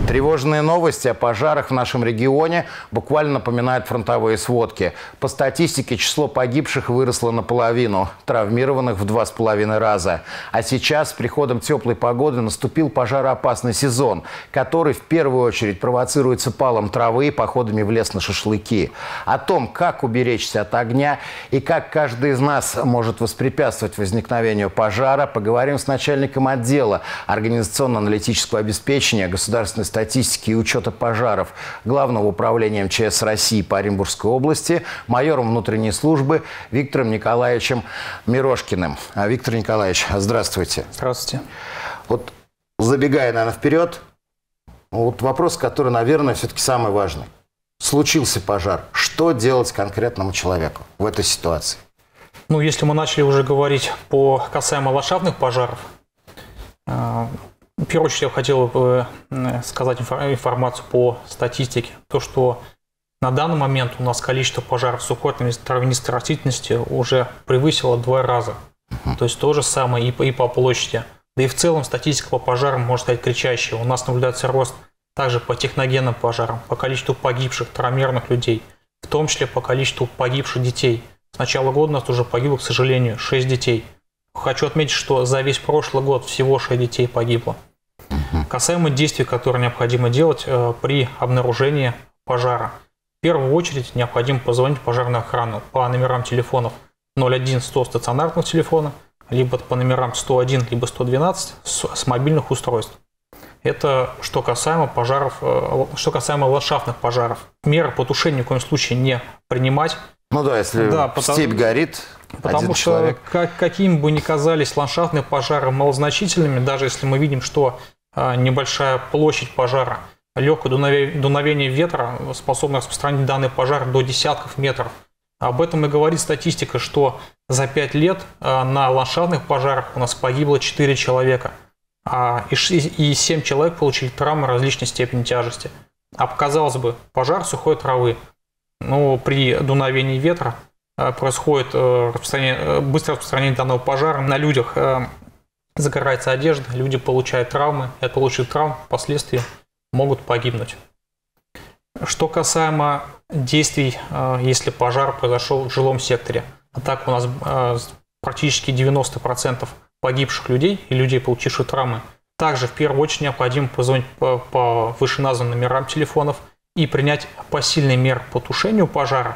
Тревожные новости о пожарах в нашем регионе буквально напоминают фронтовые сводки. По статистике, число погибших выросло наполовину, травмированных в 2,5 раза. А сейчас, с приходом теплой погоды, наступил пожароопасный сезон, который в первую очередь провоцируется палом травы и походами в лес на шашлыки. О том, как уберечься от огня и как каждый из нас может воспрепятствовать возникновению пожара, поговорим с начальником отдела организационно-аналитического обеспечения государственной статистики и учета пожаров Главного управления МЧС России по Оренбургской области, майором внутренней службы Виктором Николаевичем Мирошкиным. Виктор Николаевич, здравствуйте. Здравствуйте. Вот забегая, наверное, вперед, вот вопрос, который, наверное, все-таки самый важный. Случился пожар. Что делать конкретному человеку в этой ситуации? Ну, если мы начали уже говорить касаемо ландшафтных пожаров, в первую очередь я хотел бы сказать информацию по статистике. То, что на данный момент у нас количество пожаров сухой травянистой растительности уже превысило 2 раза. То есть то же самое и по площади. Да и в целом статистика по пожарам может стать кричащей. У нас наблюдается рост также по техногенным пожарам, по количеству погибших, травмированных людей, в том числе по количеству погибших детей. С начала года у нас уже погибло, к сожалению, 6 детей. Хочу отметить, что за весь прошлый год всего 6 детей погибло. Касаемо действий, которые необходимо делать при обнаружении пожара. В первую очередь необходимо позвонить в пожарную охрану по номерам телефонов 01 100 стационарного телефона, либо по номерам 101, либо 112 с мобильных устройств. Это что касаемо пожаров, что касаемо ландшафтных пожаров. Меры по тушению ни в коем случае не принимать. Ну да, если степь горит, потому что какими бы ни казались ландшафтные пожары малозначительными, даже если мы видим, что небольшая площадь пожара, легкое дуновение ветра способно распространить данный пожар до десятков метров. Об этом и говорит статистика, что за 5 лет на ландшафтных пожарах у нас погибло 4 человека, и 7 человек получили травмы различной степени тяжести. А казалось бы, пожар сухой травы, но при дуновении ветра происходит быстрое распространение данного пожара на людях. Загорается одежда, люди получают травмы, и от полученных травм впоследствии могут погибнуть. Что касаемо действий, если пожар произошел в жилом секторе, а так у нас практически 90% погибших людей и людей, получивших травмы, также в первую очередь необходимо позвонить по вышеназванным номерам телефонов и принять посильные меры по тушению пожара,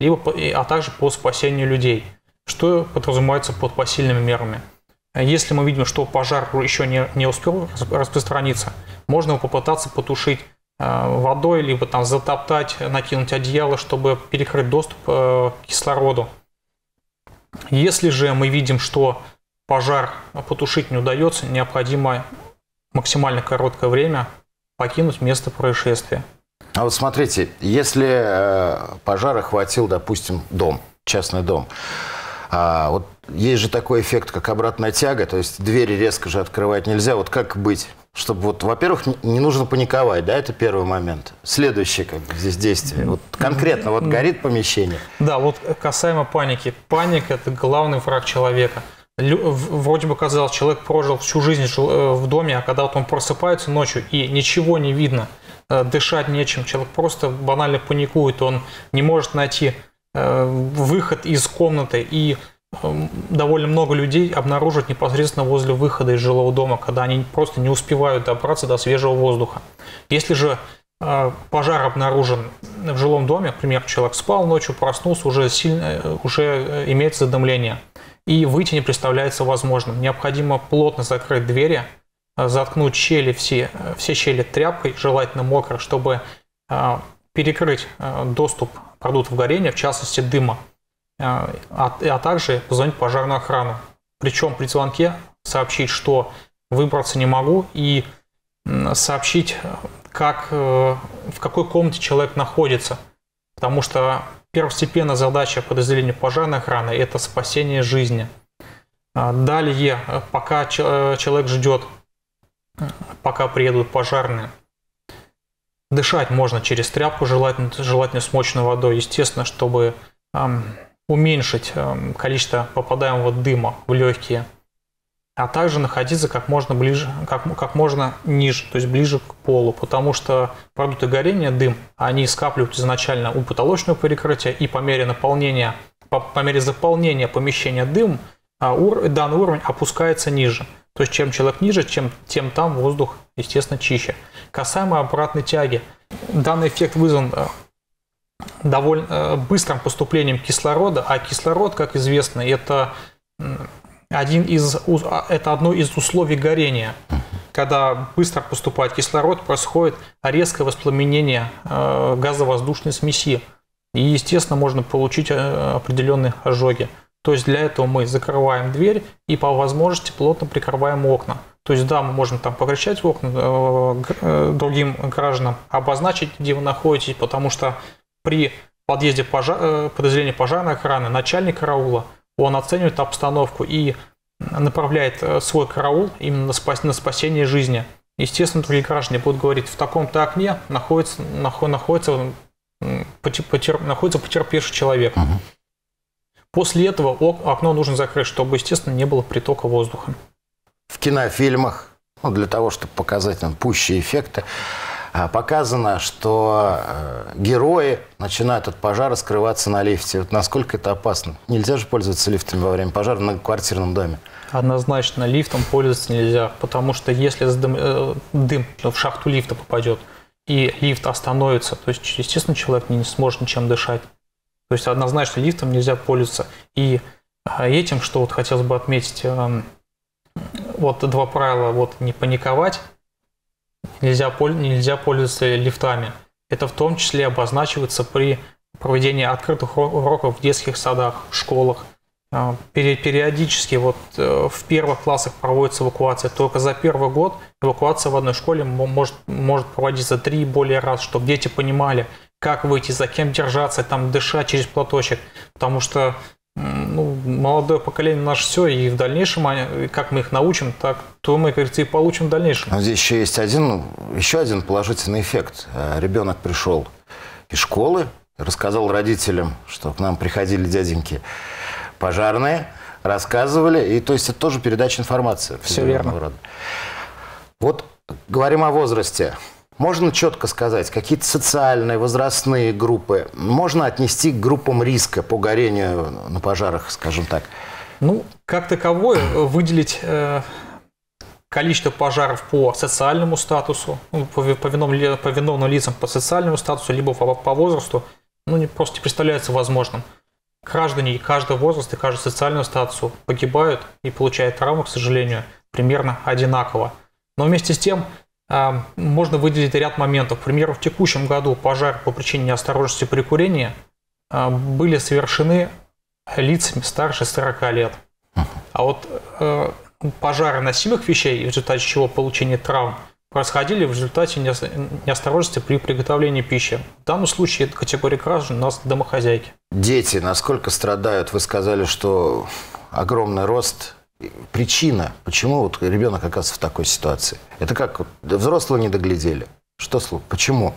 а также по спасению людей. Что подразумевается под посильными мерами? Если мы видим, что пожар еще не успел распространиться, можно попытаться потушить водой, либо там затоптать, накинуть одеяло, чтобы перекрыть доступ к кислороду. Если же мы видим, что пожар потушить не удается, необходимо максимально короткое время покинуть место происшествия. А вот смотрите, если пожар охватил, допустим, дом, частный дом, вот есть же такой эффект, как обратная тяга, то есть двери резко же открывать нельзя. Вот как быть? Чтобы, вот, во-первых, не нужно паниковать, да, это первый момент. Следующее, как бы, здесь действие. Вот конкретно, вот горит помещение. Да, вот касаемо паники. Паника – это главный враг человека. Вроде бы казалось, человек прожил всю жизнь в доме, а когда вот он просыпается ночью и ничего не видно, дышать нечем, человек просто банально паникует, он не может найти выход из комнаты, и довольно много людей обнаружат непосредственно возле выхода из жилого дома, когда они просто не успевают добраться до свежего воздуха. Если же пожар обнаружен в жилом доме, например, человек спал ночью, проснулся, уже имеется задымление, и выйти не представляется возможным. Необходимо плотно закрыть двери, заткнуть щели, все щели тряпкой, желательно мокрой, чтобы перекрыть доступ продуктов горения, в частности дыма, а также позвонить в пожарную охрану. Причем при звонке сообщить, что выбраться не могу, и сообщить, в какой комнате человек находится. Потому что первостепенная задача подразделения пожарной охраны – это спасение жизни. Далее, пока человек ждет, пока приедут пожарные, дышать можно через тряпку, желательно с мочной водой, естественно, чтобы уменьшить количество попадаемого дыма в легкие. а также находиться как можно ближе, как можно ниже, то есть ближе к полу, потому что продукты горения, дым, они скапливаются изначально у потолочного перекрытия, и по мере наполнения, по мере заполнения помещения дым, данный уровень опускается ниже. То есть чем человек ниже, тем там воздух, естественно, чище. Касаемо обратной тяги, данный эффект вызван довольно быстрым поступлением кислорода, а кислород, как известно, это одно из условий горения. Когда быстро поступает кислород, происходит резкое воспламенение газовоздушной смеси. И, естественно, можно получить определенные ожоги. То есть для этого мы закрываем дверь и по возможности плотно прикрываем окна. То есть да, мы можем там покричать в окна другим гражданам, обозначить, где вы находитесь, потому что при подъезде подразделения пожарной охраны начальник караула, он оценивает обстановку и направляет свой караул именно на спасение жизни. Естественно, другие граждане будут говорить, в таком-то окне находится потерпевший человек. После этого окно нужно закрыть, чтобы, естественно, не было притока воздуха. В кинофильмах, для того, чтобы показать нам пущие эффекты, показано, что герои начинают от пожара скрываться на лифте. Вот насколько это опасно? Нельзя же пользоваться лифтами во время пожара в многоквартирном доме. Однозначно лифтом пользоваться нельзя, потому что если дым в шахту лифта попадет и лифт остановится, то есть, естественно, человек не сможет ничем дышать. То есть однозначно лифтом нельзя пользоваться. И этим, что вот хотелось бы отметить, вот два правила: вот не паниковать, нельзя пользоваться лифтами. Это в том числе обозначивается при проведении открытых уроков в детских садах, в школах. Периодически вот в первых классах проводится эвакуация. Только за первый год эвакуация в одной школе может проводиться 3 и более раз, чтобы дети понимали, как выйти, за кем держаться, там, дышать через платочек. Потому что молодое поколение наше все, и в дальнейшем, как мы их научим, то мы, как говорится, и получим в дальнейшем. Но здесь еще есть еще один положительный эффект. Ребенок пришел из школы, рассказал родителям, что к нам приходили дяденьки пожарные, рассказывали, и то есть это тоже передача информации. Все верно. Рода. Вот говорим о возрасте. Можно четко сказать, какие-то социальные, возрастные группы можно отнести к группам риска по горению на пожарах, скажем так? Как таковое выделить количество пожаров по социальному статусу, по виновным лицам по социальному статусу, либо по возрасту, просто не представляется возможным. Граждане каждого возраста и каждого социального статуса погибают и получают травмы, к сожалению, примерно одинаково. Но вместе с тем можно выделить ряд моментов. К примеру, в текущем году пожары по причине неосторожности при курении были совершены лицами старше 40 лет. А вот пожары носимых вещей, в результате чего получение травм, происходили в результате неосторожности при приготовлении пищи. В данном случае категория граждан у нас домохозяйки. Дети насколько страдают? Вы сказали, что огромный рост. Причина, почему вот ребенок оказывается в такой ситуации? Это как взрослые не доглядели? Почему?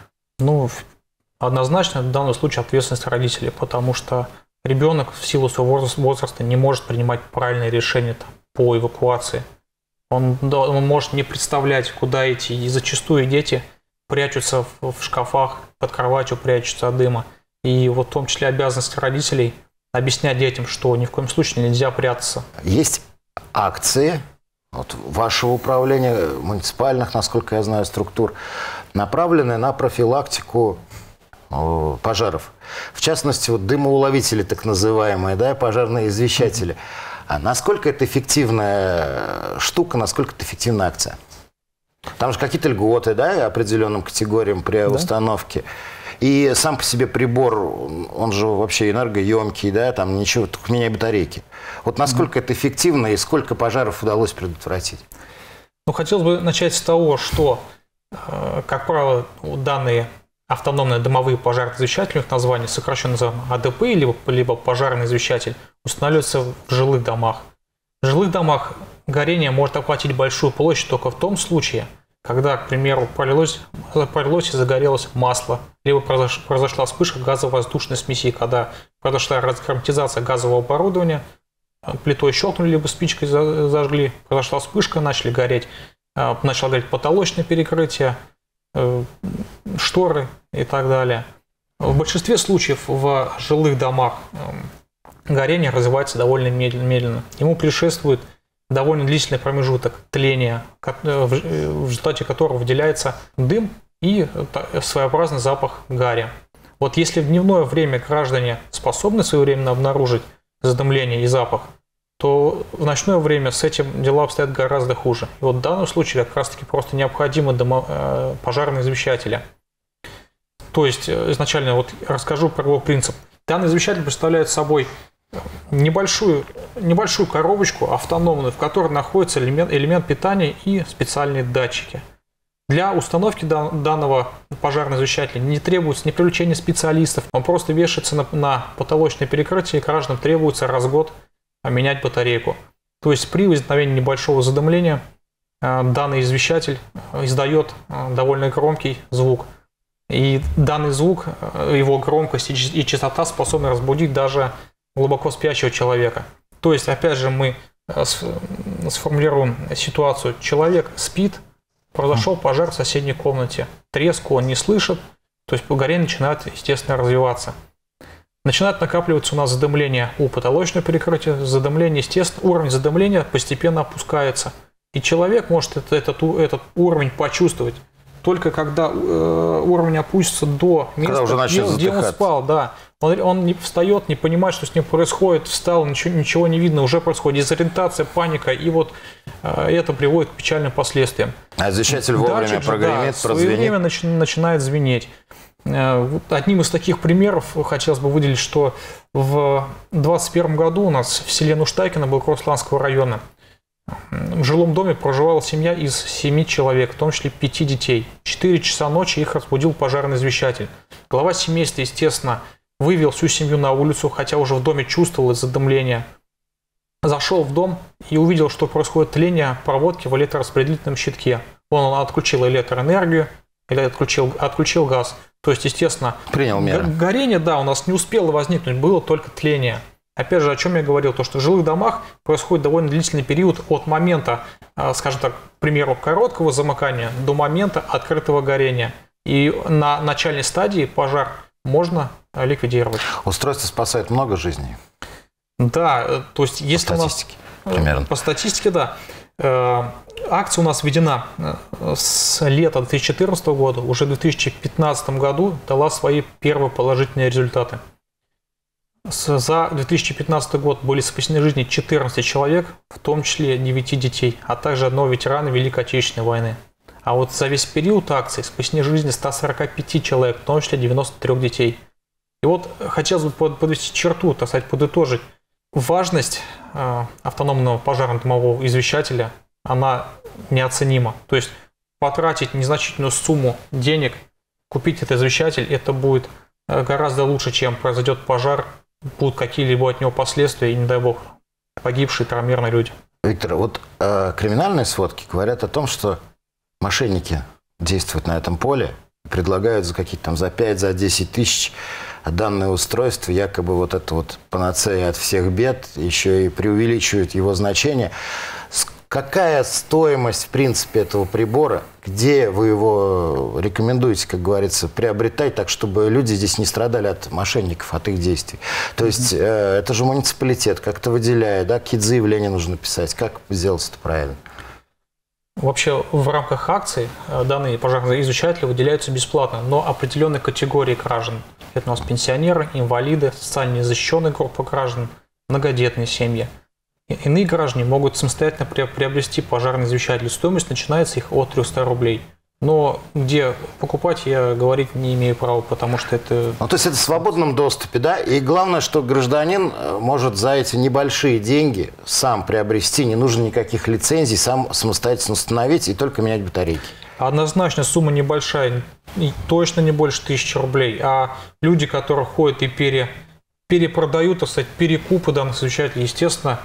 Однозначно в данном случае ответственность родителей, потому что ребенок в силу своего возраста не может принимать правильные решения по эвакуации. Он может не представлять, куда идти, и зачастую дети прячутся в шкафах, под кроватью прячутся от дыма. И вот в том числе обязанность родителей объяснять детям, что ни в коем случае нельзя прятаться. Есть акции вашего управления, муниципальных, насколько я знаю, структур, направленные на профилактику пожаров. В частности, дымоуловители, так называемые, пожарные извещатели. А насколько это эффективная штука, насколько это эффективная акция? Там же какие-то льготы, определенным категориям при установке. И сам по себе прибор, он же вообще энергоемкий, там ничего, только меняй батарейки. Вот насколько это эффективно и сколько пожаров удалось предотвратить? Хотелось бы начать с того, что, как правило, данные автономные дымовые пожарные извещатели, их название сокращенно называем АДП, либо пожарный извещатель, устанавливаются в жилых домах. В жилых домах горение может охватить большую площадь только в том случае, когда, к примеру, пролилось и загорелось масло, либо произошла вспышка газово-воздушной смеси, когда произошла разгерметизация газового оборудования, плитой щелкнули, либо спичкой зажгли, произошла вспышка, начало гореть потолочное перекрытие, шторы и так далее. В большинстве случаев в жилых домах горение развивается довольно медленно. Ему предшествует довольно длительный промежуток тления, в результате которого выделяется дым и своеобразный запах гари. Вот если в дневное время граждане способны своевременно обнаружить задымление и запах, то в ночное время с этим дела обстоят гораздо хуже. И вот в данном случае как раз-таки просто необходимы пожарные извещатели. То есть изначально вот расскажу про его принцип. Данный извещатель представляет собой небольшую коробочку автономную, в которой находится элемент питания и специальные датчики. Для установки данного пожарного извещателя не требуется ни привлечения специалистов, он просто вешается на потолочное перекрытие, и гражданам требуется раз в год менять батарейку. То есть при возникновении небольшого задымления данный извещатель издает довольно громкий звук. И данный звук, его громкость и частота способны разбудить даже глубоко спящего человека. То есть, опять же, мы сформулируем ситуацию. Человек спит, произошел пожар в соседней комнате. Треску он не слышит, то есть горение начинает, естественно, развиваться. Начинает накапливаться у нас задымление у потолочного перекрытия. Задымление, естественно, уровень задымления постепенно опускается. И человек может этот уровень почувствовать только когда уровень опустится до места, где он спал. Да. Он не встает, не понимает, что с ним происходит, встал, ничего не видно, уже происходит дезориентация, паника, и вот это приводит к печальным последствиям. А извещатель вовремя прогремит, прозвенит? Своевременно начинает звенеть. Одним из таких примеров хотелось бы выделить, что в 2021 году у нас в селе Нуштайкино Белокоровского района в жилом доме проживала семья из 7 человек, в том числе 5 детей. 4 часа ночи их разбудил пожарный извещатель. Глава семейства, естественно, вывел всю семью на улицу, хотя уже в доме чувствовалось задымление. Зашел в дом и увидел, что происходит тление проводки в электрораспределительном щитке. Он отключил электроэнергию, или отключил газ. То есть, естественно, принял меры. Горение, да, у нас не успело возникнуть, было только тление. Опять же, о чем я говорил, то, что в жилых домах происходит довольно длительный период от момента, скажем так, к примеру, короткого замыкания до момента открытого горения. И на начальной стадии пожар можно ликвидировать. Устройство спасает много жизней? Да, то есть если по статистике, примерно. По статистике, да. Акция у нас введена с лета 2014 года, уже в 2015 году дала свои первые положительные результаты. За 2015 год были спасены жизни 14 человек, в том числе 9 детей, а также одного ветерана Великой Отечественной войны. А вот за весь период акции спасены жизни 145 человек, в том числе 93 детей. И вот хотелось бы подвести черту, так сказать, подытожить. Важность автономного пожарно-дымового извещателя, она неоценима. То есть потратить незначительную сумму денег, купить этот извещатель, это будет гораздо лучше, чем произойдет пожар, будут какие-либо от него последствия, и, не дай бог, погибшие, травмированные люди. Виктор, вот криминальные сводки говорят о том, что мошенники действуют на этом поле, предлагают за какие-то там за 5-10 тысяч данное устройство, якобы вот это вот панацея от всех бед, еще и преувеличивают его значение. Какая стоимость, в принципе, этого прибора? Где вы его рекомендуете, как говорится, приобретать, так, чтобы люди здесь не страдали от мошенников, от их действий? То есть это же муниципалитет как-то выделяет, да? Какие-то заявления нужно писать. Как сделать это правильно? Вообще в рамках акций данные пожарные извещатели выделяются бесплатно, но определенной категории граждан. Это у нас пенсионеры, инвалиды, социально незащищенные группы граждан, многодетные семьи. Иные граждане могут самостоятельно приобрести пожарный извещатель. Стоимость начинается их от 300 рублей. Но где покупать, я говорить не имею права, потому что это... Ну, то есть это в свободном доступе, да? И главное, что гражданин может за эти небольшие деньги сам приобрести, не нужно никаких лицензий, сам самостоятельно установить и только менять батарейки. Однозначно сумма небольшая, и точно не больше 1000 рублей. А люди, которые ходят и перепродают, так сказать, перекупы данных извещателей, естественно,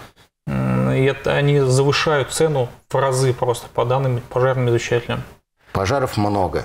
они завышают цену в разы просто по данным пожарным извещателям. Пожаров много.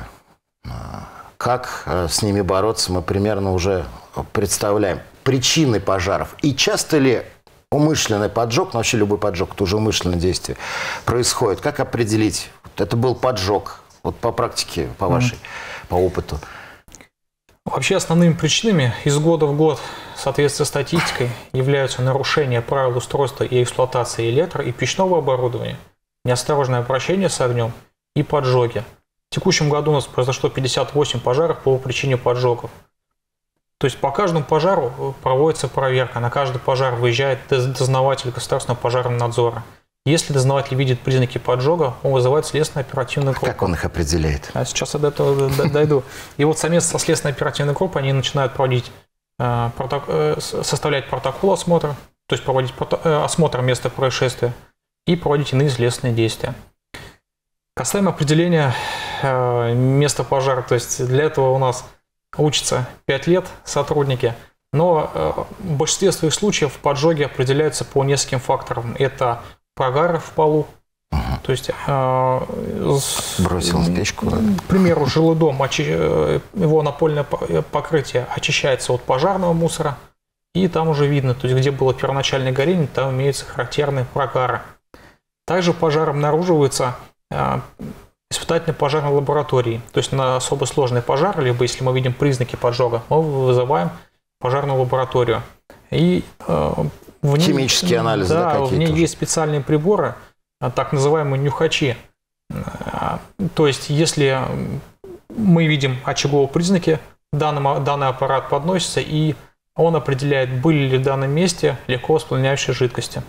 Как с ними бороться, мы примерно уже представляем. Причины пожаров. И часто ли умышленный поджог, но вообще любой поджог, это уже умышленное действие, происходит. Как определить? Это был поджог, вот по практике, по вашей, по опыту. Вообще основными причинами из года в год, в соответствии с статистикой, являются нарушения правил устройства и эксплуатации электро- и печного оборудования, неосторожное обращение с огнем и поджоги. В текущем году у нас произошло 58 пожаров по причине поджогов. То есть по каждому пожару проводится проверка. На каждый пожар выезжает дознаватель государственного пожарного надзора. Если дознаватель видит признаки поджога, он вызывает следственно-оперативную группу. Как он их определяет? А сейчас я до этого дойду. И вот совместно со следственно-оперативной группой они начинают проводить, составлять протокол осмотра, то есть проводить осмотр места происшествия и проводить иные следственные действия. Касаемо определения места пожара, то есть для этого у нас учатся 5 лет сотрудники, но в большинстве своих случаев поджоги определяются по нескольким факторам. Это пожары в полу, то есть бросил в печку. К примеру, жилой дом, его напольное покрытие очищается от пожарного мусора, и там уже видно, то есть где было первоначальное горение, там имеются характерные прогары. Также пожар обнаруживается испытательной пожарной лаборатории, то есть на особо сложный пожар, либо если мы видим признаки поджога, мы вызываем пожарную лабораторию. И химические анализы, да, какие-то? В ней есть специальные приборы, так называемые нюхачи. То есть, если мы видим очаговые признаки, данный аппарат подносится, и он определяет, были ли в данном месте легко воспламеняющие жидкости.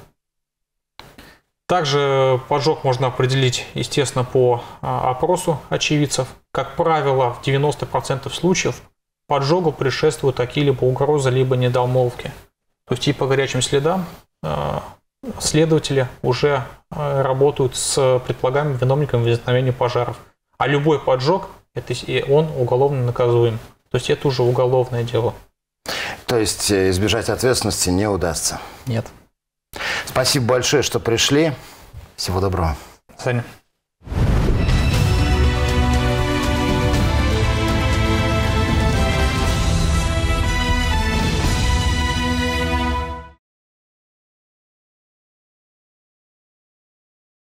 Также поджог можно определить, естественно, по опросу очевидцев. Как правило, в 90% случаев поджогу предшествуют какие-либо угрозы, либо недомолвки. То есть и по горячим следам следователи уже работают с предполагаемым виновником возникновения пожаров. А любой поджог, он уголовно наказуем. То есть это уже уголовное дело. То есть избежать ответственности не удастся? Нет. Спасибо большое, что пришли. Всего доброго. До свидания.